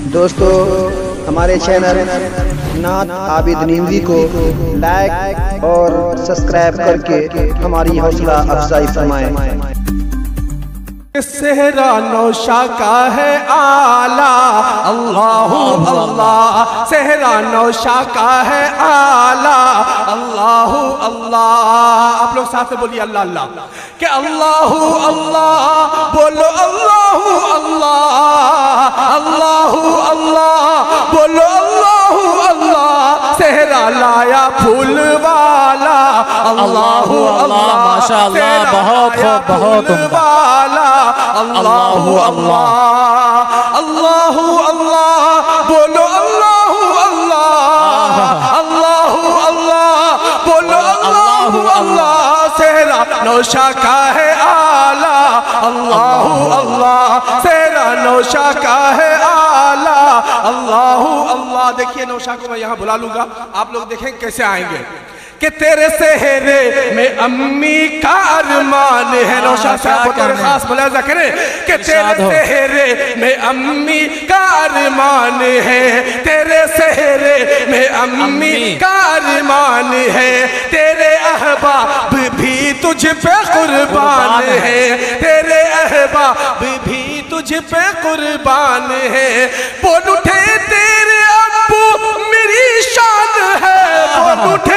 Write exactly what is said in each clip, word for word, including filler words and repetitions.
دوستو ہمارے چینل نعت عابد نیندوی کو لائک اور سبسکرائب کر کے ہماری حوصلہ افزائی فرمائیں۔ صحرا نوشا کا ہے آلہ اللہ اللہ، صحرا نوشا کا ہے آلہ اللہ اللہ۔ آپ لوگ ساتھ میں بولیے اللہ اللہ، کہ اللہ اللہ بولو، اللہ اللہ اللہ اللہ بولو، اللہ اللہ۔ صحرا لایا پھول والا اللہ اللہ، ماشاءاللہ بہت خوب بہت عمدہ۔ اللہ اللہ اللہ اللہ بولو، اللہ اللہ اللہ اللہ بولو، اللہ اللہ۔ صحرا نوشا کا ہے آلہ اللہ اللہ، صحرا نوشا کا ہے آلہ اللہ اللہ۔ دیکھیے نوشا کو میں یہاں بلا لوں گا، آپ لوگ دیکھیں کیسے آئیں گے۔ کہ تیرے سہرے میں امی کا ارمان ہے، نوشا صاحب کو تیرے خاص ملاحظہ کریں کہ تیرے سہرے میں امی کا ارمان ہے، تیرے سہرے میں امی کا ارمان ہے، تیرے احباب بھی تجھ پہ قربان ہے، تیرے احباب بھی تجھ پہ قربان ہے۔ بول اٹھے تیرے ابو میری شان ہے، بول اٹھے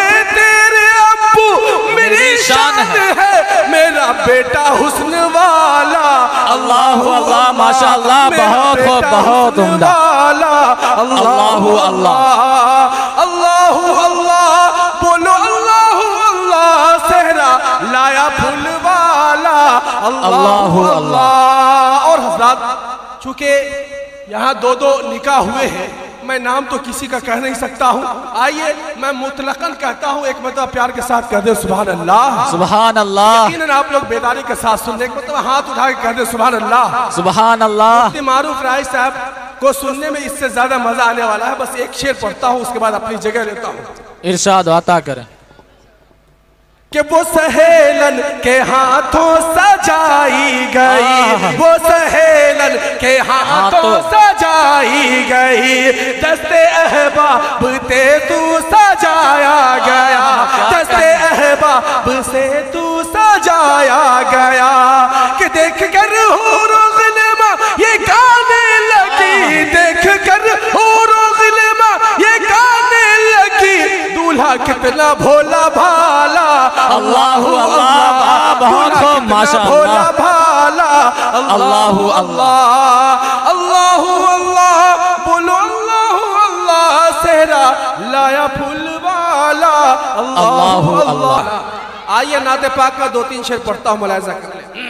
شان ہے میرا بیٹا حسن والا اللہ اللہ، ماشاءاللہ بہت خوب بہت عمدہ۔ اللہ اللہ اللہ اللہ بولو، اللہ اللہ۔ صحرا لایا پھول والا اللہ اللہ۔ اور حضرات چونکہ یہاں دو دو نکاح ہوئے ہیں، میں نام تو کسی کا کہہ نہیں سکتا ہوں، آئیے میں مطلقاً کہتا ہوں، ایک مرتبہ پیار کے ساتھ کہہ دے سبحان اللہ سبحان اللہ۔ یقیناً آپ لوگ بیداری کے ساتھ سن لیں، ایک مرتبہ ہاتھ اٹھا کے کہہ دے سبحان اللہ سبحان اللہ۔ مفتی معروف رائی صاحب کو سننے میں اس سے زیادہ مزہ آنے والا ہے، بس ایک شعر پڑھتا ہوں، اس کے بعد اپنی جگہ لیتا ہوں۔ ارشاد عطا کریں کہ وہ سہیلن کے ہاتھوں سجائی گئی، وہ سہیلن کے ہاتھوں سجائی گئی، دست احباب تے تو سجایا گیا، دست احباب سے تو سجایا گیا۔ کہ دیکھ کر حور و غلمہ یہ گانے لگی، دیکھ کر حور و غلمہ یہ گانے لگی، دولہا کتنا بھولا بھالا اللہ اللہ، بہت خوب ماشاءاللہ، بھولا بھالا اللہ اللہ اللہ اللہ بولو، اللہ اللہ۔ صحرا لایا پھول والا اللہ اللہ۔ آئیے نعت پاک کا دو تین شعر پڑھتا ہوں، ملاحظہ کر لیں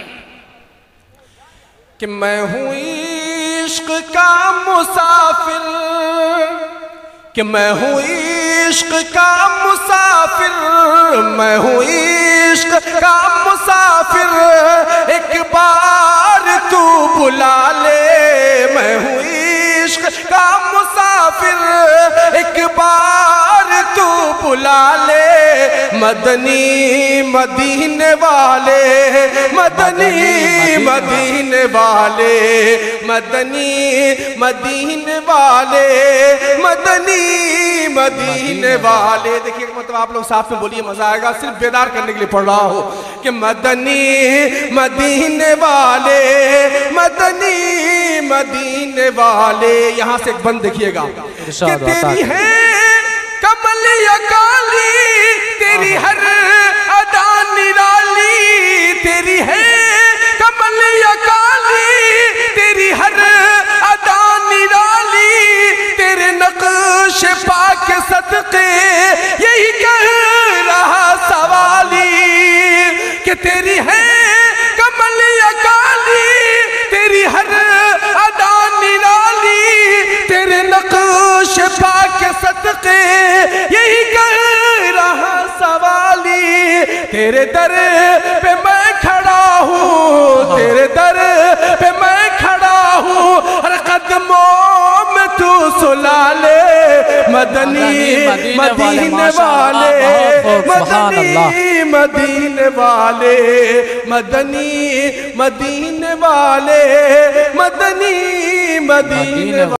کہ میں ہوں عشق کا مسافر، کہ میں ہوں عشق کا مسافر، میں ہوں عشق کا مسافر، ایک بار تو بلا لے، میں ہوں عشق کا مسافر، ایک بار تو بلا لے، مدنی مدینے والے، مدنی مدینے والے، مدنی مدینے والے، مدنی مدینے والے۔ دیکھئے مطلب آپ لوگ ساتھ میں بولیے، مزہ آئے گا، صرف بیدار کرنے کے لیے پڑھ رہا ہوں کہ مدنی مدینے والے، مدنی مدینے والے۔ یہاں سے ایک بند دیکھئے گا کہ تیری ہے کمل یا کالی، تیری ہر ادا نرالی، تیری ہے کمل یا کالی، تیری ہر ادا نرالی، تیرے نقش پاک صدقے یہی کہہ رہا سوالی، کہ تیری ہے کمل یا کالی، تیری ہر ادا نرالی، تیرے نقش پاک صدقے یہی کہہ رہا سوالی، تیرے در پہ میں کھڑا ہوں، تیرے در پہ میں کھڑا ہوں، ہر قدموں میں تو سلا لے، مدنی مدینے والے، مدنی مدینے والے، مدنی مدینے والے، مدنی مدینے والے۔